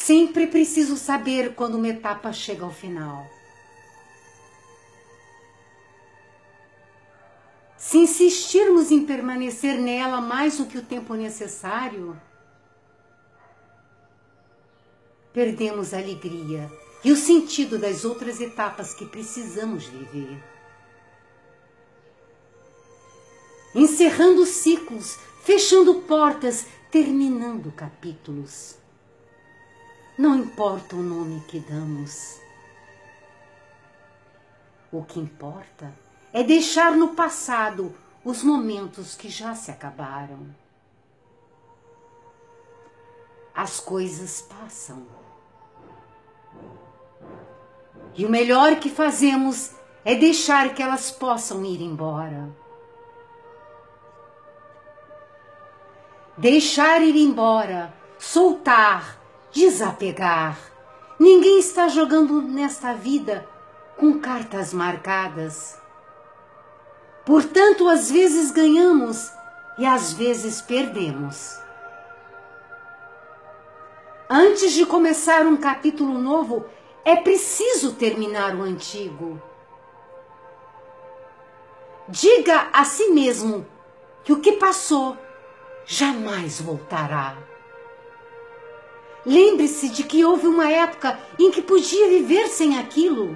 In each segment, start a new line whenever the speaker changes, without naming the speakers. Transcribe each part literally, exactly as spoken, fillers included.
Sempre é preciso saber quando uma etapa chega ao final. Se insistirmos em permanecer nela mais do que o tempo necessário, perdemos a alegria e o sentido das outras etapas que precisamos viver. Encerrando ciclos, fechando portas, terminando capítulos. Não importa o nome que damos. O que importa é deixar no passado os momentos que já se acabaram. As coisas passam. E o melhor que fazemos é deixar que elas possam ir embora. Deixar ir embora, soltar, desapegar. Ninguém está jogando nesta vida com cartas marcadas. Portanto, às vezes ganhamos e às vezes perdemos. Antes de começar um capítulo novo, é preciso terminar o antigo. Diga a si mesmo que o que passou jamais voltará. Lembre-se de que houve uma época em que podia viver sem aquilo.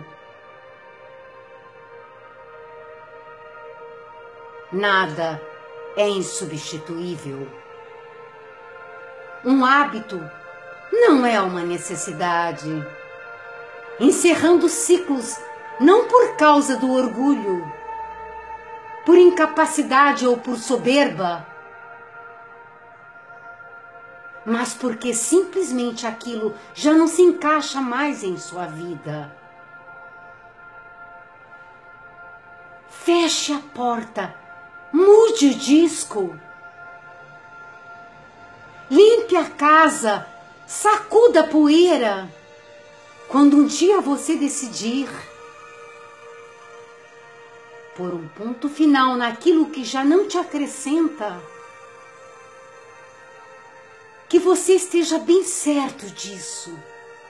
Nada é insubstituível. Um hábito não é uma necessidade. Encerrando ciclos, não por causa do orgulho, por incapacidade ou por soberba, mas porque simplesmente aquilo já não se encaixa mais em sua vida. Feche a porta, mude o disco, limpe a casa, sacuda a poeira. Quando um dia você decidir pôr um ponto final naquilo que já não te acrescenta, que você esteja bem certo disso,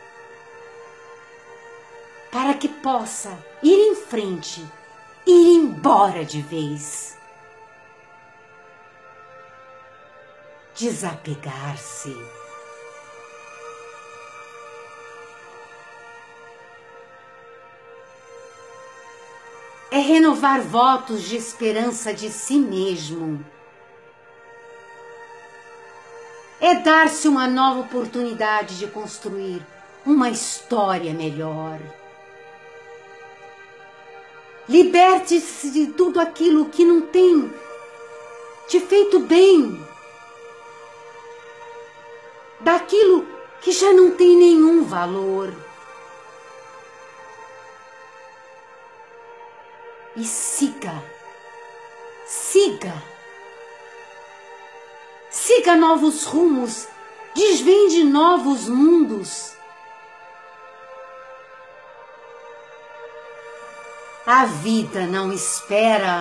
para que possa ir em frente, ir embora de vez. Desapegar-se. É renovar votos de esperança de si mesmo. É dar-se uma nova oportunidade de construir uma história melhor. Liberte-se de tudo aquilo que não tem te feito bem, daquilo que já não tem nenhum valor. E siga, siga, siga novos rumos, desvende novos mundos. A vida não espera.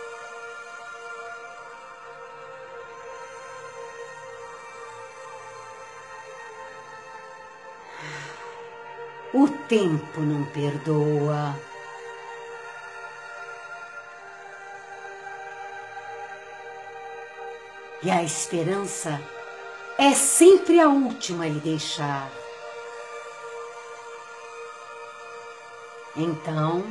O tempo não perdoa. E a esperança é sempre a última a lhe deixar. Então,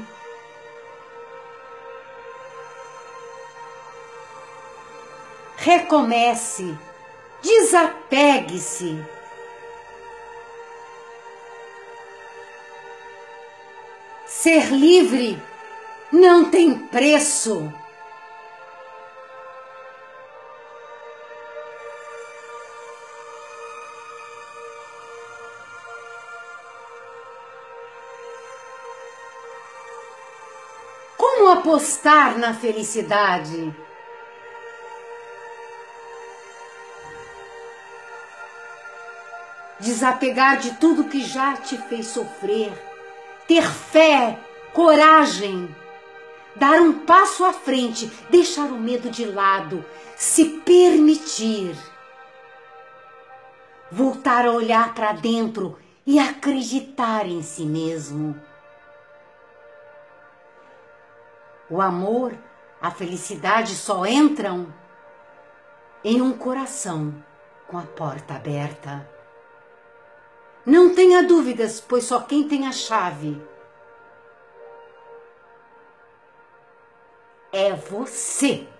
recomece, desapegue-se. Ser livre não tem preço. Como apostar na felicidade? Desapegar de tudo que já te fez sofrer, ter fé, coragem, dar um passo à frente, deixar o medo de lado, se permitir. voltar a olhar para dentro e acreditar em si mesmo. O amor, a felicidade só entram em um coração com a porta aberta. Não tenha dúvidas, pois só quem tem a chave é você.